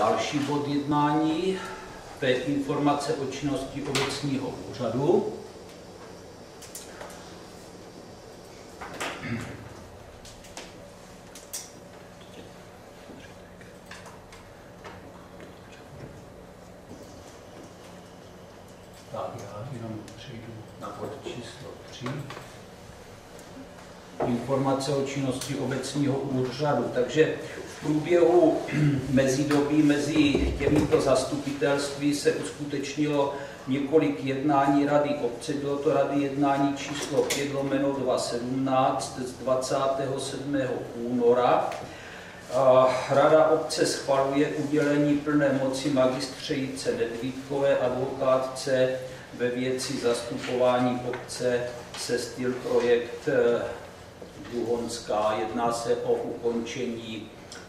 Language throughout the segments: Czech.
Další bod jednání, to je informace o činnosti obecního úřadu. Tak já jenom přejdu na bod číslo 3. Informace o činnosti obecního úřadu. Takže v průběhu mezidobí mezi těmito zastupitelství se uskutečnilo několik jednání Rady obce. Bylo to Rady jednání číslo 5/2017 z 27. února. Rada obce schvaluje udělení plné moci magistře Jice Nedvídkové, advokátce ve věci zastupování obce se styl projekt Duhonská. Jedná se o ukončení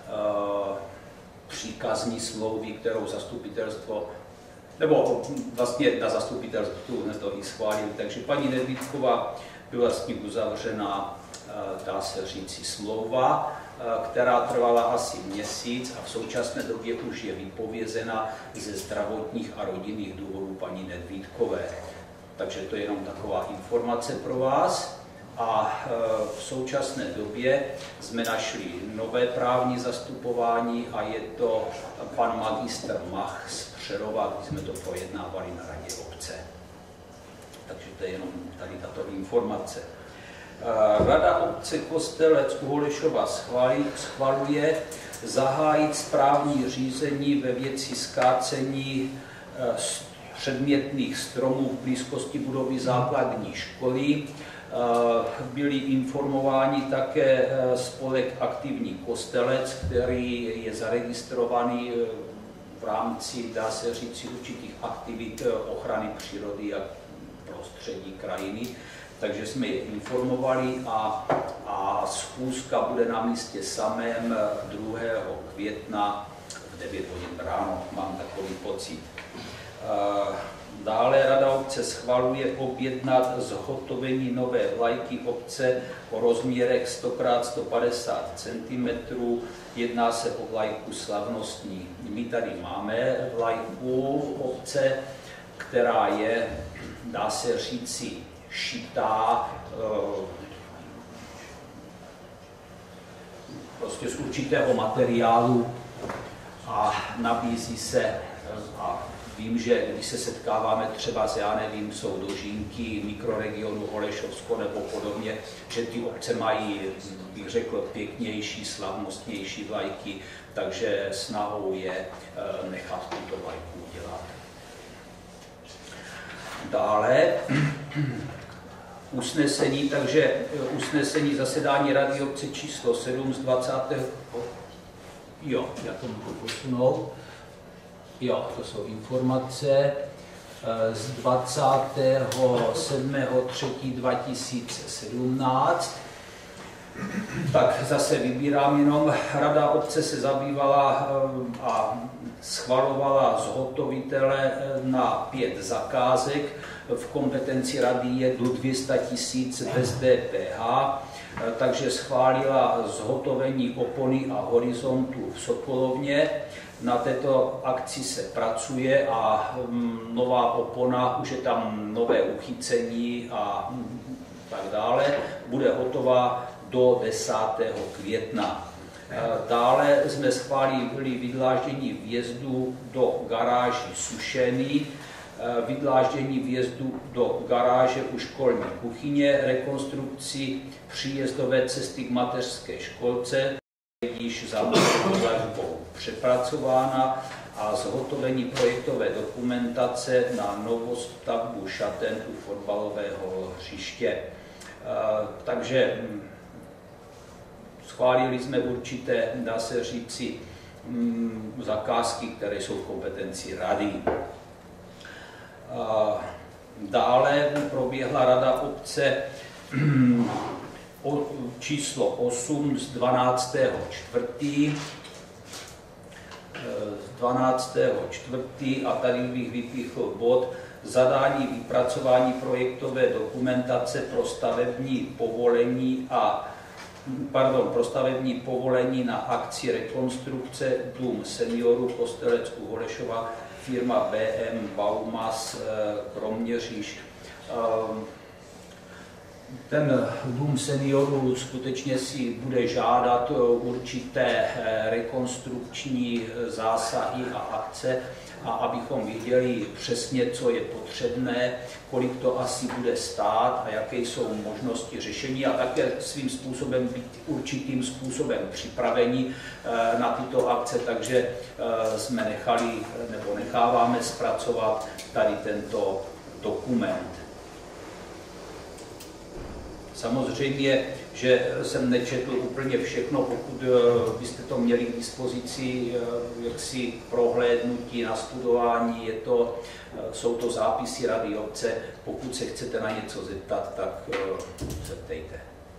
příkazní smlouvy, kterou zastupitelstvo, nebo vlastně na zastupitelstvu jsme to i schválili. Takže paní Nedvídková byla s ní uzavřena, dá se říci, smlouva, která trvala asi měsíc a v současné době už je vypovězena ze zdravotních a rodinných důvodů paní Nedvídkové. Takže to je jenom taková informace pro vás. A v současné době jsme našli nové právní zastupování a je to pan magistr Mach z Přerova, když jsme to projednávali na radě obce. Takže to je jenom tady tato informace. Rada obce Kostelec u Holešova schvaluje zahájit správní řízení ve věci skácení předmětných stromů v blízkosti budovy základní školy. Byli informováni také spolek Aktivní Kostelec, který je zaregistrovaný v rámci, dá se říct, určitých aktivit ochrany přírody a prostředí krajiny. Takže jsme je informovali a schůzka bude na místě samém 2. května v 9 hodin ráno, mám takový pocit. Dále Rada obce schvaluje objednat zhotovení nové vlajky obce o rozměrech 100 x 150 cm. Jedná se o vlajku slavnostní. My tady máme vlajku obce, která je, dá se říci, šitá prostě z určitého materiálu a nabízí se, a vím, že když se setkáváme třeba s, já nevím, jsou dožínky mikroregionu Holešovsko nebo podobně, že ty obce mají, bych řekl, pěknější, slavnostnější vlajky, takže snahou je nechat tuto vlajku udělat. Dále usnesení, takže usnesení zasedání Rady obce číslo 7 z 20. Jo, já to můžu posunout. Jo, to jsou informace z 27.3.2017. Tak zase vybírám jenom. Rada obce se zabývala a schvalovala zhotovitele na 5 zakázek. V kompetenci rady je do 200 000 bez DPH, takže schválila zhotovení opony a horizontu v Sokolovně. Na této akci se pracuje a nová opona, už je tam nové uchycení a tak dále, bude hotová do 10. května. Dále jsme schválili vydláždění vjezdu do garáží Sušeny, vydláždění vjezdu do garáže u školní kuchyně, rekonstrukci příjezdové cesty k mateřské školce, již za dlažbou přepracována, a zhotovení projektové dokumentace na novostavbu šaten u fotbalového hřiště. Takže schválili jsme určité, dá se říci, zakázky, které jsou v kompetenci rady. Dále proběhla Rada obce číslo 8 z 12.4. A tady bych vypíchl bod zadání vypracování projektové dokumentace pro stavební povolení a pro stavební povolení na akci rekonstrukce Dům seniorů Kostelec u Holešova, firma BM Baumas Kroměříž. Ten dům seniorů skutečně si bude žádat určité rekonstrukční zásahy a akce, a abychom viděli přesně, co je potřebné, kolik to asi bude stát a jaké jsou možnosti řešení, a také svým způsobem být určitým způsobem připraveni na tyto akce, takže jsme nechali nebo necháváme zpracovat tady tento dokument. Samozřejmě, že jsem nečetl úplně všechno, pokud byste to měli k dispozici, jaksi prohlédnutí, nastudování, jsou to zápisy rady obce. Pokud se chcete na něco zeptat, tak se ptejte.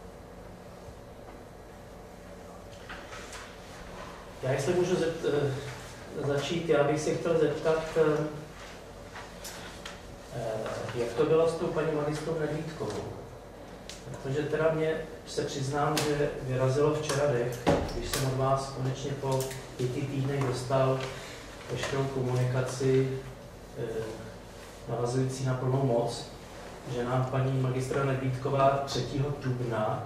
Já jestli můžu začít, já bych se chtěl zeptat, jak to bylo s tou paní magistrou Nedvídkovou. Protože teda mě se přiznám, že vyrazilo včera dech, když jsem od vás konečně po 5 týdnech dostal veškerou komunikaci navazující na plnou moc, že nám paní magistra Nedvídková 3. dubna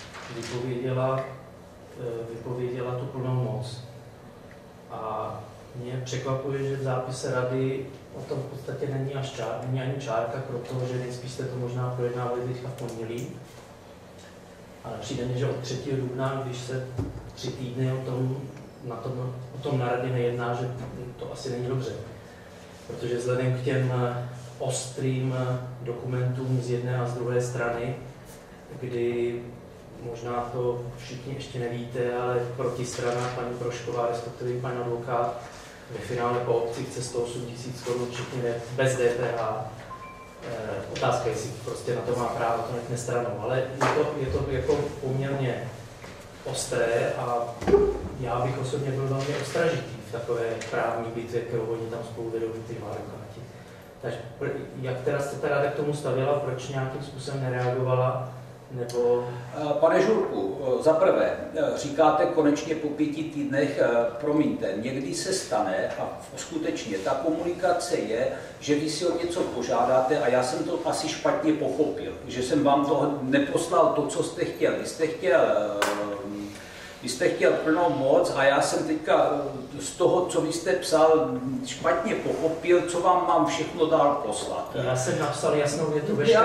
vypověděla tu plnou moc. A mě překvapuje, že v zápise rady o tom v podstatě není ani čárka, protože nejspíš jste to možná projednávali teďka v pondělí. Ale přijde mi, že od 3. dubna, když se 3 týdny o tom na radě nejedná, že to asi není dobře. Protože vzhledem k těm ostrým dokumentům z jedné a z druhé strany, kdy možná to všichni ještě nevíte, ale protistrana, paní Prošková, respektive pan advokát, ve finále po obci chce 108 000 korun, všichni bez DPH. Otázka, jestli prostě na to má právo, to nechne stranou, ale je to jako poměrně ostré a já bych osobně byl velmi ostražitý v takové právní bitvě, kterou oni tam spolu vedou ty dva advokáti. Takže jak teda jste teda k tomu stavěla, proč nějakým způsobem nereagovala? Nebo... Pane Žurku, za prvé, říkáte konečně po 5 týdnech, promiňte, někdy se stane a skutečně ta komunikace je, že vy si o něco požádáte a já jsem to asi špatně pochopil, že jsem vám to neposlal to, co jste chtěl. Vy jste chtěl plnou moc a já jsem teďka z toho, co vy jste psal, špatně pochopil, co vám mám všechno dál poslat. Já jsem napsal jasnou větu vy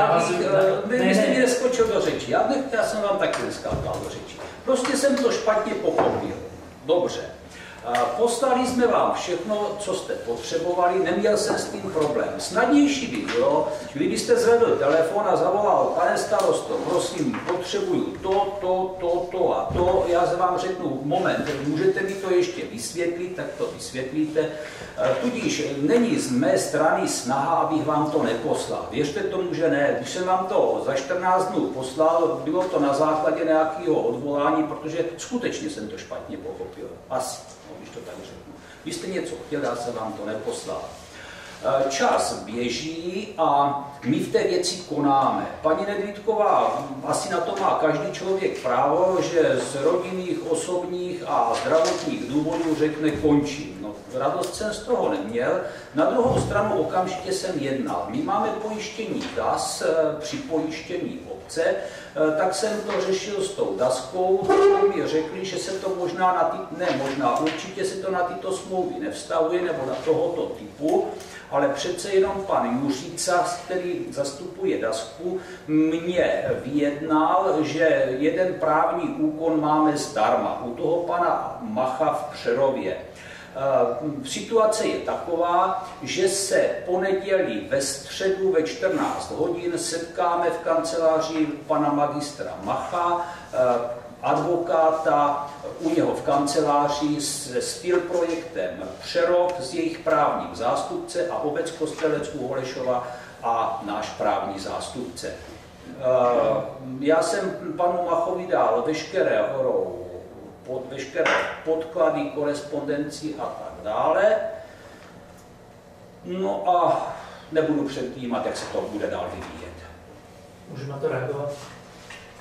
jste mi neskočil do řeči, já jsem vám taky neskákal do řeči. Prostě jsem to špatně pochopil. Dobře. Poslali jsme vám všechno, co jste potřebovali, neměl jsem s tím problém. Snadnější by bylo, kdybyste zvedl telefon a zavolal: pane starosto, prosím, potřebuju to a to. Já vám řeknu: moment, můžete mi to ještě vysvětlit, tak to vysvětlíte. Tudíž není z mé strany snaha, abych vám to neposlal. Věřte tomu, že ne. Když jsem vám to za 14 dnů poslal, bylo to na základě nějakého odvolání, protože skutečně jsem to špatně pochopil. Asi. Když to tak řeknu. Vy jste něco chtěl, já jsem vám to neposlal. Čas běží a my v té věci konáme. Paní Nedvídková, asi na to má každý člověk právo, že z rodinných, osobních a zdravotních důvodů řekne: končím. No, radost jsem z toho neměl. Na druhou stranu okamžitě jsem jednal. My máme pojištění DAS při pojištění obce, tak jsem to řešil s tou DASkou, mi řekli, že se to určitě se to na tyto smlouvy nevztahuje nebo na tohoto typu, ale přece jenom pan Juříca, který zastupuje DASku, mě vyjednal, že jeden právní úkon máme zdarma u toho pana Macha v Přerově. Situace je taková, že se pondělí ve středu ve 14 hodin setkáme v kanceláři pana magistra Macha, advokáta u něho v kanceláři se Styl projektem Přerov, s jejich právním zástupce, a obec Kostelec u Holešova a náš právní zástupce. Já jsem panu Machovi dal veškeré podklady, korespondenci a tak dále. No a nebudu předjímat, jak se to bude dál vyvíjet. Můžu na to reagovat?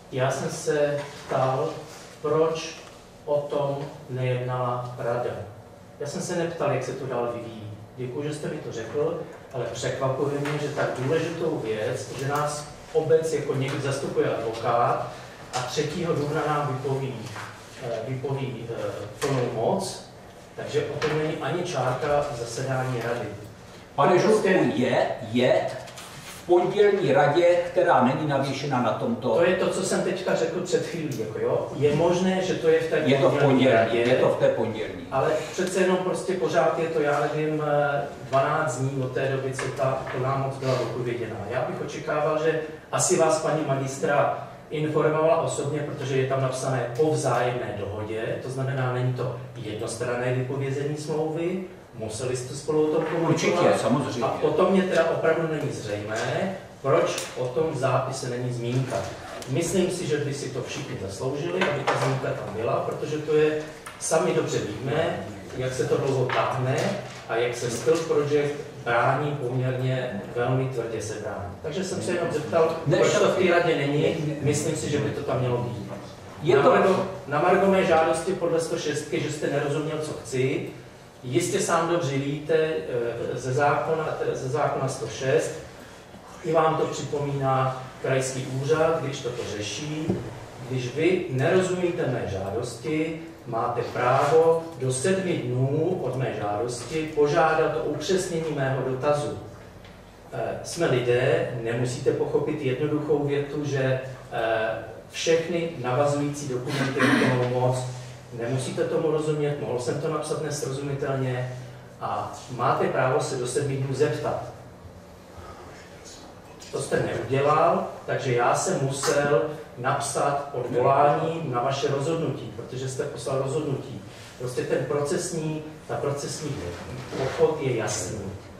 Já jsem se ptal, proč o tom nejednala rada. Já jsem se neptal, jak se to dál vyvíjí. Děkuji, že jste mi to řekl, ale překvapuje mě, že tak důležitou věc, že nás obec jako někdy zastupuje advokát a 3. dubna nám vypoví plnou moc, takže o tom není ani čárka zasedání rady. Pane Žulku, je v pondělní radě, která není navěšena na tomto. To je to, co jsem teďka řekl před chvílí. Jako jo? Je možné, že to je v té pondělní radě. Je to v té pondělní. Ale přece jenom prostě pořád je to, já nevím, 12 dní od té doby, co ta plná moc byla vypověděná. Já bych očekával, že asi vás paní magistra informovala osobně, protože je tam napsané po vzájemné dohodě, to znamená, není to jednostranné vypovězení smlouvy, museli jste spolu o tom komunikovat. Určitě, samozřejmě. A potom mě teda opravdu není zřejmé, proč o tom v zápise není zmínka. Myslím si, že by si to všichni zasloužili, aby ta zmínka tam byla, protože to je, sami dobře víme, jak se to dlouho táhne a jak se Styl Project brání poměrně velmi tvrdě se brání. Takže jsem se jenom zeptal, proč to v té radě není, myslím si, že by to tam mělo být. Na margo mé žádosti podle 106, že jste nerozuměl, co chci, jistě sám dobře víte ze zákona 106, i vám to připomíná krajský úřad, když toto řeší. Když vy nerozumíte mé žádosti, máte právo do 7 dnů od mé žádosti požádat o upřesnění mého dotazu. Jsme lidé, nemusíte pochopit jednoduchou větu, že všechny navazující dokumenty na plnou moc, nemusíte tomu rozumět, mohl jsem to napsat nesrozumitelně a máte právo se do 7 dnů zeptat. To jste neudělal, takže já jsem musel napsat odvolání na vaše rozhodnutí, protože jste poslal rozhodnutí. Prostě ta procesní obchod je jasný.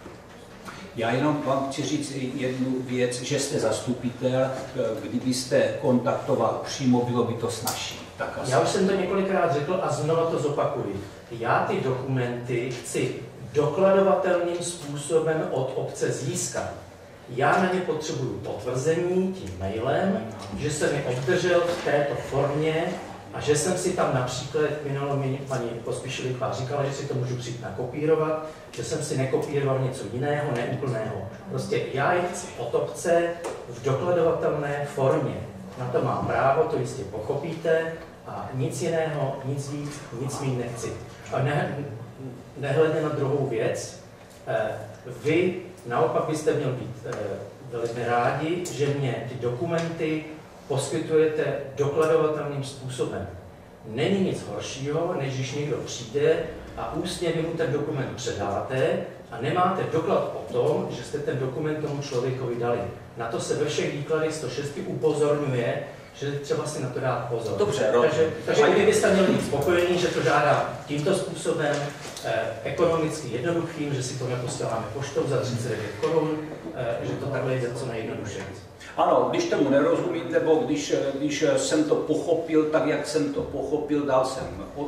Já jenom vám chci říct jednu věc, že jste zastupitel, kdybyste kontaktoval přímo, bylo by to snazší. Já už jsem to několikrát řekl a znova to zopakuju. Já ty dokumenty chci dokladovatelným způsobem od obce získat. Já na ně potřebuju potvrzení tím mailem, že jsem je obdržel v této formě a že jsem si tam například, minulou paní Pospíšilová říkala, že si to můžu přijít nakopírovat, že jsem si nekopíroval něco jiného, neúplného. Prostě já je chci od obce v dokladovatelné formě. Na to mám právo, to jistě pochopíte a nic jiného, nic víc, nic mít nechci. A nehledně na druhou věc, vy naopak byste měl být velmi rádi, že mě ty dokumenty poskytujete dokladovatelným způsobem. Není nic horšího, než když někdo přijde a ústně vy mu ten dokument předáte a nemáte doklad o tom, že jste ten dokument tomu člověkovi dali. Na to se ve všech výkladech 106 upozorňuje, že třeba si na to dát pozor. Dobře, takže kdybyste měli být spokojení, že to žádá tímto způsobem, ekonomicky jednoduchým, že si to neposíláme poštou za 39 korun, že to takhle jde co nejjednodušeji. Ano, když tomu nerozumíte, nebo když jsem to pochopil tak, jak jsem to pochopil, dal jsem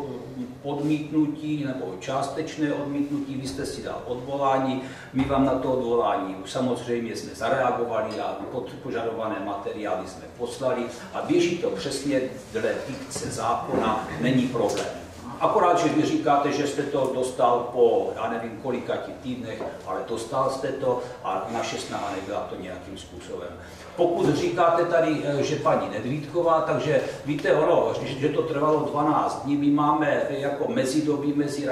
odmítnutí nebo částečné odmítnutí, vy jste si dal odvolání, my vám na to odvolání samozřejmě jsme zareagovali a požadované materiály jsme poslali a běží to přesně dle dikce zákona, není problém. Akorát, že vy říkáte, že jste to dostal po, já nevím kolika týdnech, ale dostal jste to a naše snaha nebyla to nějakým způsobem. Pokud říkáte tady, že paní Nedvídková, takže víte ono, že to trvalo 12 dní, my máme jako mezidobí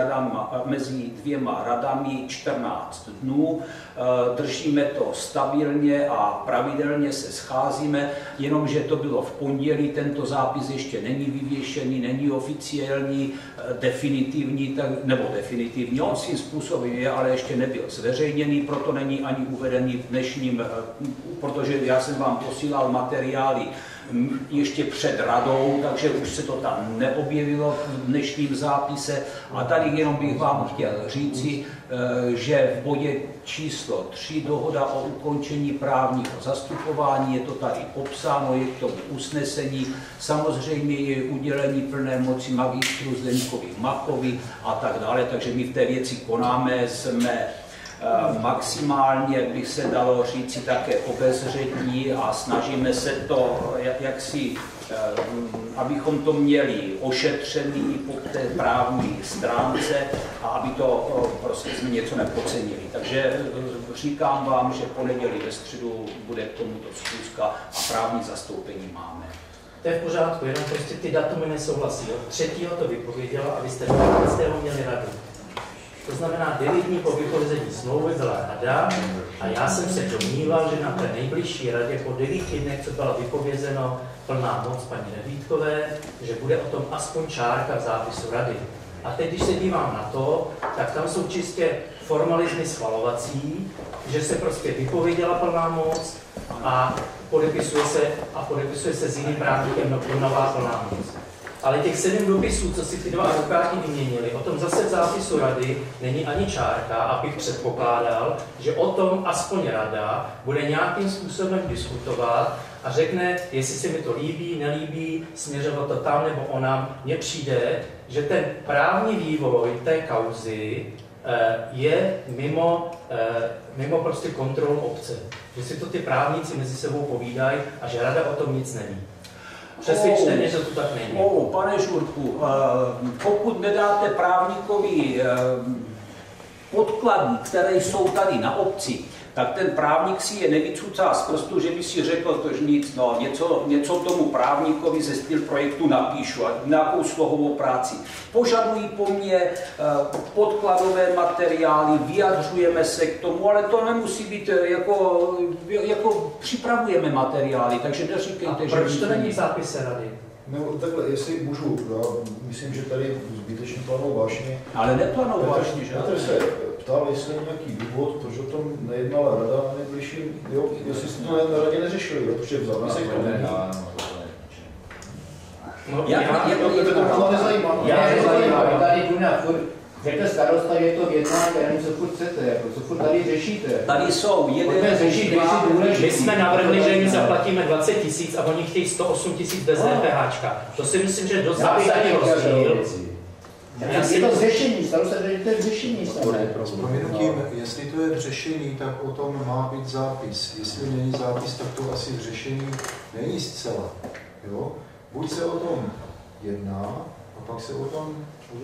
mezi dvěma radami 14 dnů, držíme to stabilně a pravidelně se scházíme, jenomže to bylo v pondělí, tento zápis ještě není vyvěšený, není oficiální, definitivní, nebo definitivní, on svým způsobem je, ale ještě nebyl zveřejněný, proto není ani uvedený v dnešním, protože já jsem vám posílal materiály ještě před radou, takže už se to tam neobjevilo v dnešním zápise. A tady jenom bych vám chtěl říci, že v bodě číslo 3 dohoda o ukončení právního zastupování, je to tady popsáno, je k tomu usnesení, samozřejmě je udělení plné moci magistru Zdeňkovi Machovi a tak dále, takže my v té věci konáme, jsme maximálně, bych se dalo říci, také obezřetní a snažíme se to, abychom to měli ošetřený po té právní stránce a aby to prostě jsme něco nepodcenili. Takže říkám vám, že pondělí ve středu bude k tomuto schůzka a právní zastoupení máme. To je v pořádku, jenom prostě ty datumy nesouhlasí. Od 3. to vypověděla a vy jste 15. měli radu. To znamená, 9 dní po vypovězení smlouvy byla rada a já jsem se domníval, že na té nejbližší radě po 9 dnech, co byla vypovězeno plná moc paní Nedvídkové, že bude o tom aspoň čárka v zápisu rady. A teď, když se dívám na to, tak tam jsou čistě formalismy schvalovací, že se prostě vypověděla plná moc a podepisuje se s jiným právníkem nová plná moc. Ale těch 7 dopisů, co si ty dva advokáti vyměnili, o tom zase v zápisu rady není ani čárka, abych předpokládal, že o tom aspoň rada bude nějakým způsobem diskutovat a řekne, jestli se mi to líbí, nelíbí, směřovat to tam nebo onam. Mně přijde, že ten právní vývoj té kauzy je mimo prostě kontrolu obce. Že si to ty právníci mezi sebou povídají a že rada o tom nic neví. Přesvědčte mě, že to tak není. Pane Žurku, pokud nedáte právníkovi podklady, které jsou tady na obci, tak ten právník si je nevycucá z prstu, že by si řekl, že nic, no, něco tomu právníkovi ze styl projektu napíšu a nějakou slohovou práci. Požadují po mně podkladové materiály, vyjadřujeme se k tomu, ale to nemusí být jako připravujeme materiály, takže neříkejte, že... Proč to není v zápise rady? No takhle, jestli můžu, já myslím, že tady zbytečně planou vášně. Ale neplanou vášně, že? Petr se ptal, jestli je nějaký důvod, proč o tom nejednala rada na nejbližším, jo, jestli jste to na radě neřešili, jo, protože v zápisech to není. To nezajímá. Tady Duna furt řekne starosta, že je to jednání, já nevím, co furt chcete, jako, co furt tady řešíte. Tady jsou My jsme navrhli, že jim zaplatíme 20 000 a oni chtějí 108 000 bez DPHčka. To si myslím, že je dost zásadní rozdíl. Je to řešení, starosta, že to je řešení. S prominutím, jestli to je řešení, tak o tom má být zápis. Jestli není zápis, tak to asi řešení není zcela. Jo? Buď se o tom jedná, a pak se o tom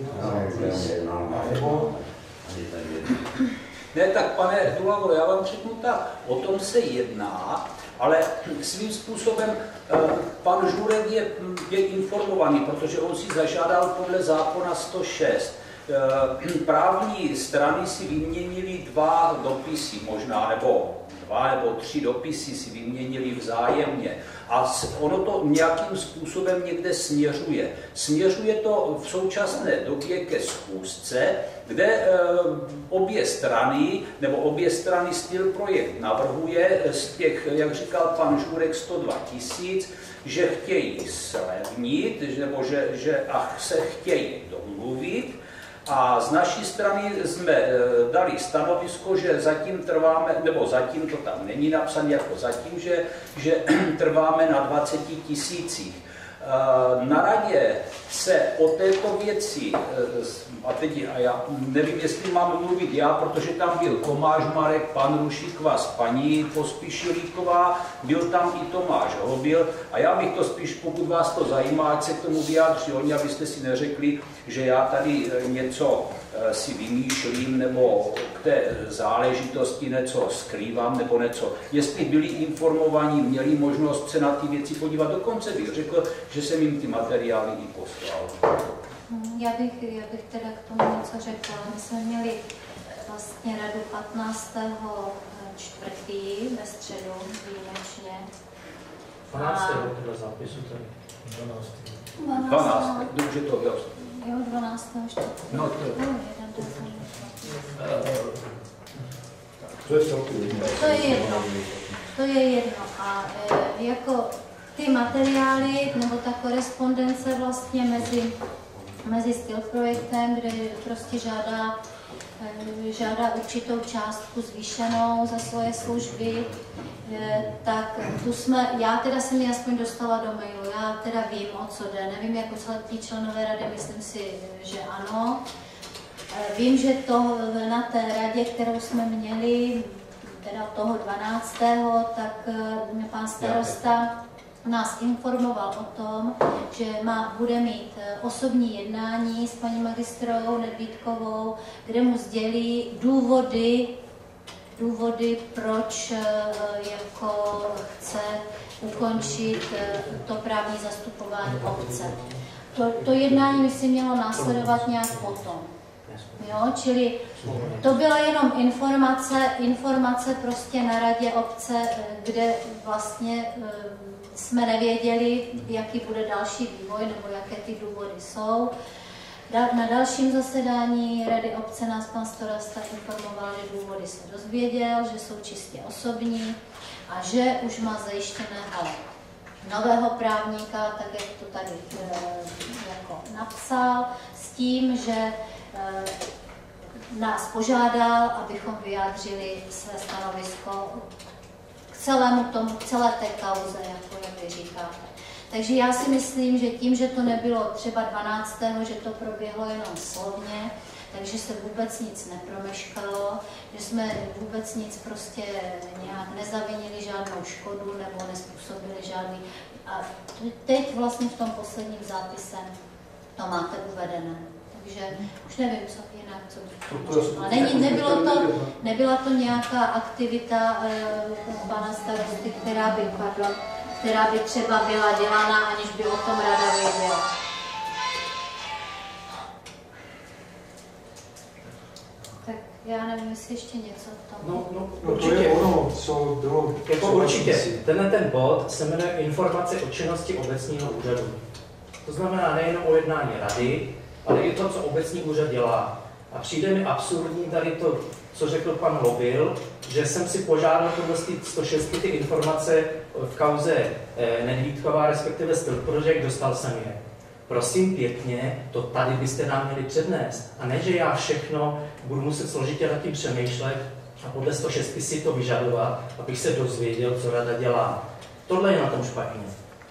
Ne, tak pane Dulavo, já vám řeknu tak, o tom se jedná, ale svým způsobem pan Žurek je informovaný, protože on si zažádal podle zákona 106. Právní strany si vyměnili 2 dopisy možná, nebo 2 nebo 3 dopisy si vyměnili vzájemně. A ono to nějakým způsobem někde směřuje. Směřuje to v současné době ke schůzce, kde obě strany Styl projekt navrhuje z těch, jak říkal pan Žurek, 102 000, že chtějí slevnit, nebo že se chtějí domluvit. A z naší strany jsme dali stanovisko, že zatím trváme, nebo zatím to tam není napsané jako zatím, že trváme na 20 000. Na radě se o této věci, a já nevím, jestli mám mluvit já, protože tam byl Tomáš Marek, pan Rušíkvas, paní Pospíšilíková, byl tam i Tomáš Hobil a já bych to spíš, pokud vás to zajímá, ať se k tomu vyjádří oni, abyste si neřekli, že já tady něco si vymýšlím nebo k té záležitosti něco skrývám nebo něco. Jestli byli informovaní, měli možnost se na ty věci podívat, dokonce bych řekl, že jsem jim ty materiály i poslal. Já bych teda k tomu něco řekla. My jsme měli vlastně radu 15.4. ve středu výjimečně. 12. teda zápisu tady. 12. Dobře to jo. Jo, 12. No to je jedno. A jako ty materiály nebo ta korespondence vlastně mezi Styl projektem, kde prostě žádá určitou částku zvýšenou za svoje služby, tak tu já teda jsem ji aspoň dostala do mailu, já teda vím, o co jde, nevím, jako celé členové rady, myslím si, že ano. Vím, že to na té radě, kterou jsme měli, teda toho 12., tak pan starosta nás informoval o tom, že bude mít osobní jednání s paní magistrou Nedvídkovou, kde mu sdělí důvody, proč jako chce ukončit to právní zastupování obce. To jednání by si mělo následovat nějak potom. Jo, čili to byla jenom informace prostě na radě obce, kde vlastně jsme nevěděli, jaký bude další vývoj nebo jaké ty důvody jsou. Na dalším zasedání rady obce nás pan starosta informoval, že důvody se dozvěděl, že jsou čistě osobní a že už má zajištěného nového právníka, tak jak to tady jako napsal, s tím, že nás požádal, abychom vyjádřili své stanovisko k celé té kauze, jako jak vy říkáte. Takže já si myslím, že tím, že to nebylo třeba 12., že to proběhlo jenom slovně, takže se vůbec nic nepromeškalo, že jsme vůbec nic prostě nějak nezavinili žádnou škodu nebo nespůsobili žádný. A teď vlastně v tom posledním zápise to máte uvedené. Takže už nevím, co jinak, co ale nebyla to nějaká aktivita pana starosty, která by třeba byla dělána, aniž by o tom rada věděla. Tak já nevím, jestli ještě něco v tom. No, to je ono, co bylo... Jako určitě. Ten bod se jmenuje Informace o činnosti obecního úřadu. To znamená nejen o jednání rady, ale i to, co obecní úřad dělá. A přijde mi absurdní tady to, co řekl pan Lobil, že jsem si požádal podle 106 ty informace v kauze Nedvídková, respektive Styl Project, dostal jsem je. Prosím pěkně, to tady byste nám měli přednést. A ne, že já všechno budu muset složitě nad tím přemýšlet a podle 106 si to vyžadovat, abych se dozvěděl, co rada dělá. Tohle je na tom špatně.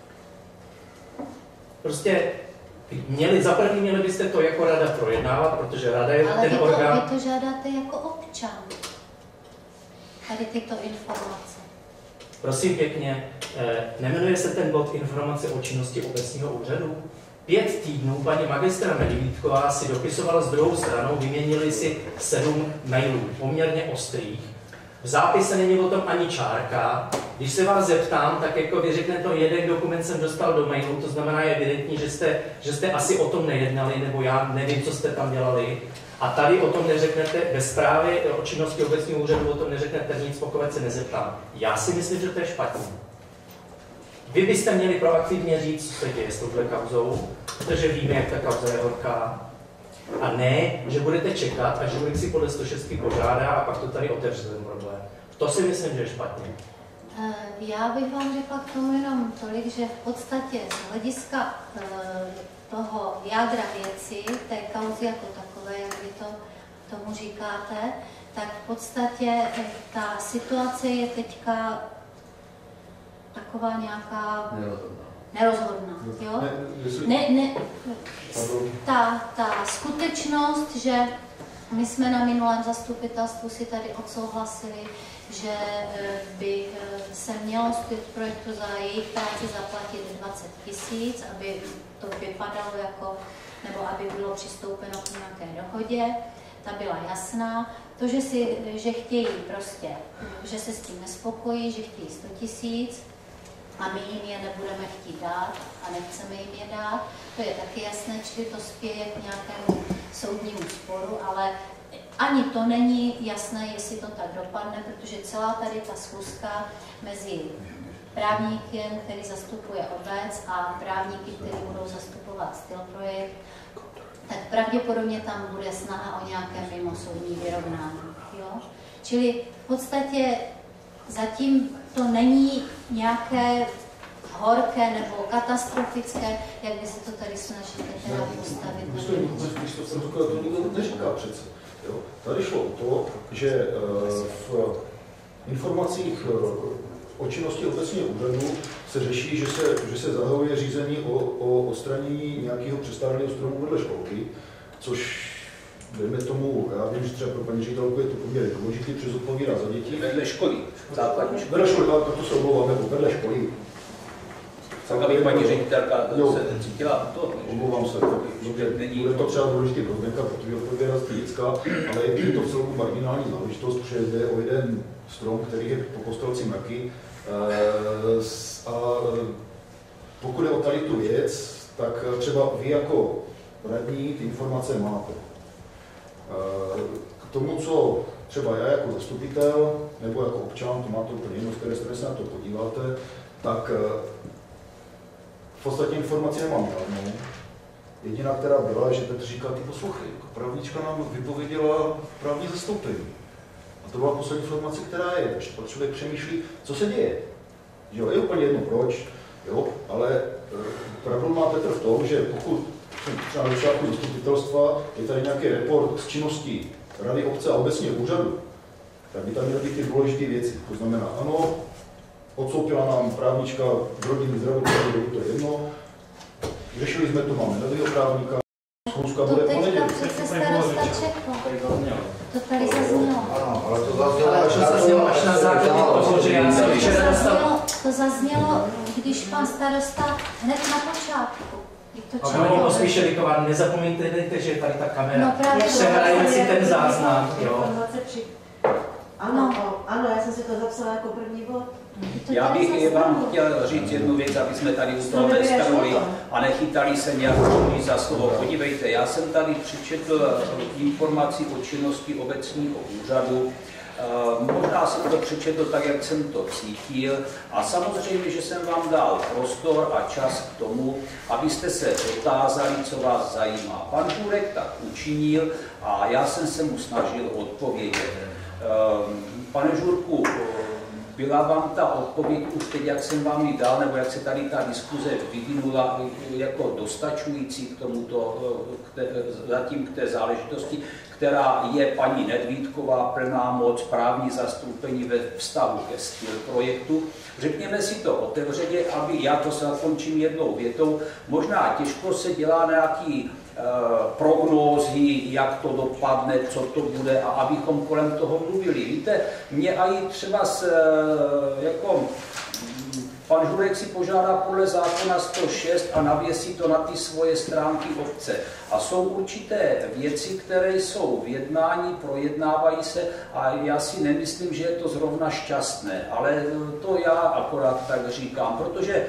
Prostě měli byste to jako rada projednávat, protože rada je ten orgán... Ale vy to žádáte jako občan. Tady tyto informace. Prosím pěkně, nemenuje se ten bod Informace o činnosti obecního úřadu? 5 týdnů paní magistra Nedvídková si dopisovala s druhou stranou, vyměnili si 7 mailů, poměrně ostrých. V zápise není o tom ani čárka. Když se vás zeptám, tak jako vy řeknete, jeden dokument jsem dostal do mailu, to znamená je evidentní, že jste asi o tom nejednali, nebo já nevím, co jste tam dělali. A tady o tom neřeknete, ve zprávě o činnosti obecního úřadu o tom neřeknete nic, pokud se nezeptám. Já si myslím, že to je špatně. Vy byste měli proaktivně říct, co se děje s touhle kauzou, protože víme, jak ta kauza je horká. A ne, že budete čekat, až Žurek si podle 106 požádá a pak to tady otevře ten problém. To si myslím, že je špatně. Já bych vám řekla k tomu jenom tolik, že v podstatě z hlediska toho jádra věci, té kauzy jako takové, jak vy to tomu říkáte, tak v podstatě ta situace je teďka taková nějaká nerozhodná. Jo? Ta skutečnost, že my jsme na minulém zastupitelstvu si tady odsouhlasili, že by se mělo z projektu za jejich práci zaplatit 20 000, aby to vypadalo jako, nebo aby bylo přistoupeno k nějaké dohodě, ta byla jasná. To, že chtějí prostě, že se s tím nespokojí, že chtějí 100 000 a my jim je nebudeme chtít dát a nechceme jim je dát, to je taky jasné, čili to spěje k nějakému soudnímu sporu, ale ani to není jasné, jestli to tak dopadne, protože celá tady ta schůzka mezi právníkem, který zastupuje obec, a právníky, kteří budou zastupovat Styl Projekt, tak pravděpodobně tam bude snaha o nějaké mimosoudní vyrovnání. Jo? Čili v podstatě zatím to není nějaké horké nebo katastrofické, jak vy se to tady snažíte teda postavit. To nikdo neříká přece. Jo? Tady šlo o to, že v informacích o činnosti obecního úřadu se řeší, že se zahajuje řízení o odstranění nějakého přestávaného stromu vedle školky, což dejme tomu, já vím, že třeba pro paní ředitelku je to poměrně důležité, přes odpovídá za děti. Vedle školy, základní školy. Vedle školy, ale to se omlouvám, nebo vedle školy. Tak aby paní ředitelka se cítila to. Omlouvám se, bude to třeba důležitý pro Zdenka, protože odpovědá za děcka, ale je to v celku marginální záležitost, protože jde o jeden strom, který je po Kostelci mraky. A pokud je o tady tu věc, tak třeba vy jako radní ty informace máte. K tomu, co třeba já jako zastupitel nebo jako občan, to máte úplně jedno, z které strany se na to podíváte, tak v podstatě informaci nemám žádnou. Jediná, která byla, že Petr říká, ty poslouchej, právnička nám vypověděla právní zastoupení. A to byla poslední informace, která je, takže pak člověk přemýšlí, co se děje. Že jo, je úplně jedno proč, jo, ale pravdu má Petr v tom, že pokud třeba na začátku zastupitelstva je tady nějaký report z činností Rady obce a obecního úřadu, tak by tam měly být ty důležité věci. To znamená, ano, odsoupila nám právnička v rodinný zdravotnictví, to je jedno, řešili jsme to, máme nového právníka, schůzka bude v pondělí. To přece starosta čekal. To tady zaznělo. Ano, ale to zaznělo až na základě toho, že já jsem včera dostal. To zaznělo, když pan starosta hned na počátku. A bylo spíše likovat, nezapomeňte, že je tady ta kamera. No právě. Přehrajeme si ten záznam, jo. Ano, já jsem si to zapsala jako první bod. Já bych vám chtěl říct jednu věc, aby jsme tady u toho nestavili a nechytali se nějak za slovo. Podívejte, já jsem tady přečetl informaci o činnosti obecního úřadu. Možná jsem to přečetl tak, jak jsem to cítil a samozřejmě, že jsem vám dal prostor a čas k tomu, abyste se dotázali, co vás zajímá. Pan Žurek tak učinil a já jsem se mu snažil odpovědět. Pane Žurku, byla vám ta odpověď už teď, jak jsem vám ji dal, nebo jak se tady ta diskuze vyvinula, jako dostačující k tomuto, zatím k té záležitosti, která je paní Nedvídková, plná moc, právní zastoupení ve vztahu ke styl projektu. Řekněme si to otevřeně, aby já to zakončím jednou větou. Možná těžko se dělá nějaký prognózy, jak to dopadne, co to bude a abychom kolem toho mluvili. Víte, mě i třeba jako pan Žurek si požádá podle zákona 106 a navěsí to na ty svoje stránky obce. A jsou určité věci, které jsou v jednání, projednávají se a já si nemyslím, že je to zrovna šťastné, ale to já akorát tak říkám, protože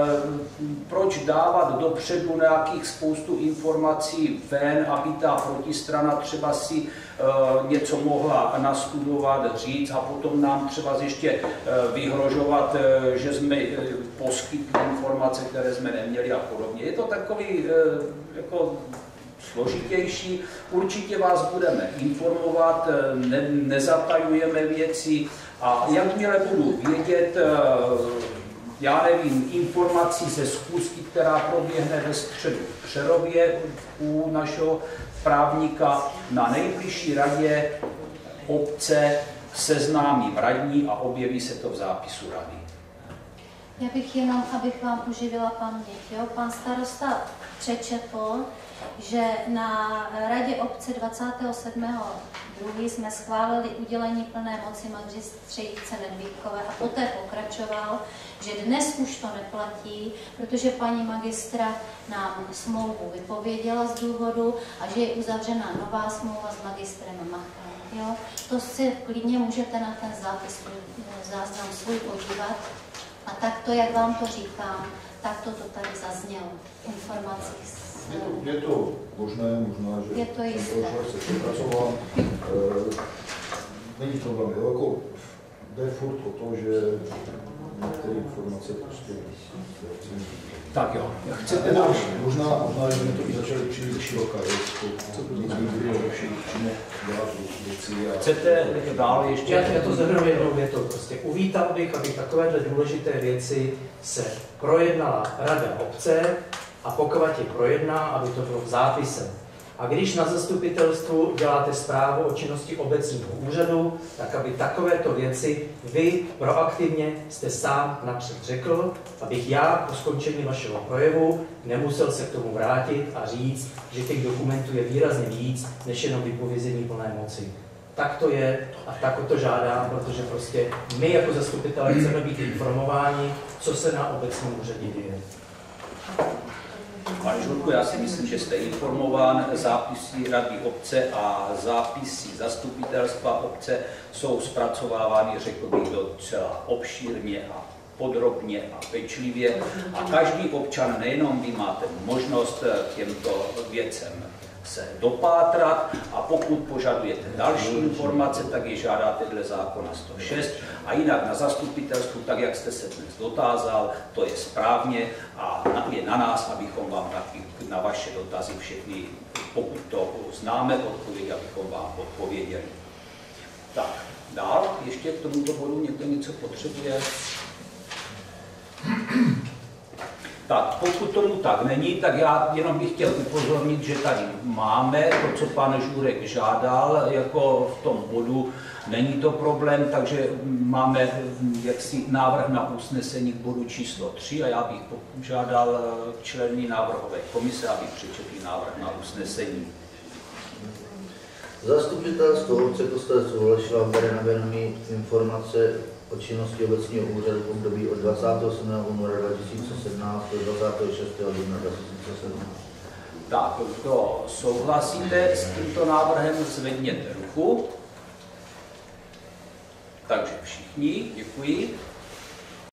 proč dávat dopředu nějakých spoustu informací ven, aby ta protistrana třeba si něco mohla nastudovat, říct a potom nám třeba ještě vyhrožovat, že jsme poskytli informace, které jsme neměli a podobně. Je to takový jako složitější. Určitě vás budeme informovat, nezatajujeme věci a jakmile budu vědět, já nevím, informací ze schůzky, která proběhne ve středu v Přerově u našeho právníka, na nejbližší radě obce seznámím radní a objeví se to v zápisu rady. Já bych jenom, abych vám uživila paměť. Jo? Pan starosta přečetl, že na radě obce 27.2. jsme schválili udělení plné moci magistřejce Nedvídkové a poté pokračoval, že dnes už to neplatí, protože paní magistra nám smlouvu vypověděla z důvodu a že je uzavřena nová smlouva s magistrem Machem. Jo? To si klidně můžete na ten záznam svůj podívat. A takto, jak vám to říkám, takto to tady zaznělo v informacích. Je to možné, možná, že je to jisté. Se přepracoval. Není problém, jo, jako jde furt o to, že některé informace prostě tak jo, chcete možná, že jsme to začali příliš široká, nic by bylo lepší, přímo dělat věci. Chcete dál ještě? Já to zhrnu jednou větou. Prostě uvítal bych, aby takovéhle důležité věci se projednala rada obce a pokud je projedná, aby to bylo v zápise. A když na zastupitelstvu děláte zprávu o činnosti obecního úřadu, tak aby takovéto věci vy proaktivně jste sám napřed řekl, abych já po skončení vašeho projevu nemusel se k tomu vrátit a říct, že těch dokumentů je výrazně víc, než jenom vypovězení plné moci. Tak to je a tak o to žádám, protože prostě my jako zastupitelé chceme být informováni, co se na obecním úřadě děje. Pane Žurku, já si myslím, že jste informován. Zápisy rady obce a zápisy zastupitelstva obce jsou zpracovávány, řekl bych, docela obšírně a podrobně a pečlivě. A každý občan, nejenom vy, máte možnost k těmto věcem se dopátrat a pokud požadujete další informace, tak je žádáte dle zákona 106 a jinak na zastupitelstvu, tak jak jste se dnes dotázal, to je správně a je na nás, abychom vám taky na vaše dotazy všechny, pokud to známe odpověď, abychom vám odpověděli. Tak, dál, ještě k tomuto bodu někdo něco potřebuje? Tak, pokud tomu tak není, tak já jenom bych chtěl upozornit, že tady máme to, co pan Žurek žádal, jako v tom bodu, není to problém, takže máme jaksi návrh na usnesení k bodu číslo 3 a já bych požádal členy návrhové komise, aby přečetli návrh na usnesení. Zastupitelstvo obce Kostelec souhlasilo a bere na vědomí informace o činnosti obecního úřadu v období od 27. února 2017 do 26. dubna 2017. Tak, kdo souhlasíte s tímto návrhem, zvedněte ruku. Takže všichni, děkuji.